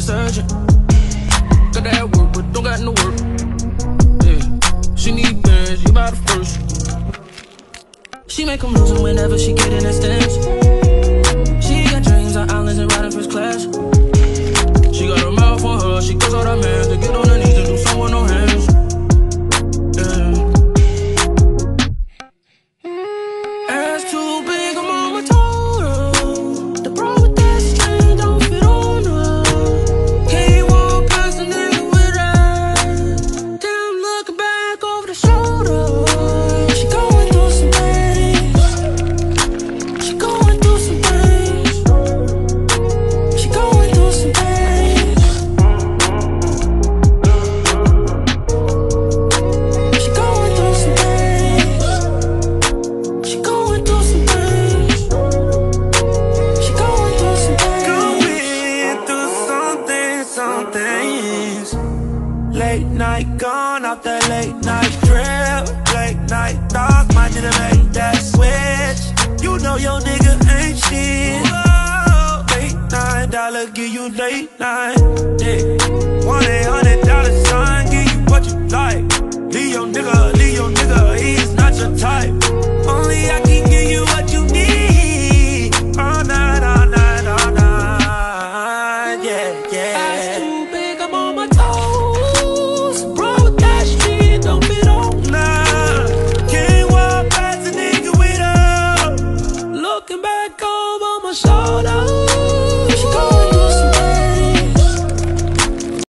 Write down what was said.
surgeon. Got that work, but don't got no work. Yeah, she need bands, you buy the first. She make them lose whenever she get in the stands. She got dreams on islands and riding first class. She got a mouth on her, she goes out her man to get on her knees and do someone no hands. Ass too big, her mama told her. The problem with that string don't fit on her. Can't walk past a nigga with ass. Damn, looking back over the shoulder. She going through some things. She going through some things. She going through some things. She going through some things. She going through some things. She going through some things. Going through some things. Late night gone off that late night trip. Late night thoughts might need to make that switch. You know your nigga ain't shit. Whoa. $8-9 give you late night. Yeah. $1-800 sign give you what you like. Leave your nigga, he's not your type. Only I can give you what you need. All night, all night, all night. Yeah, Ass yeah. too big,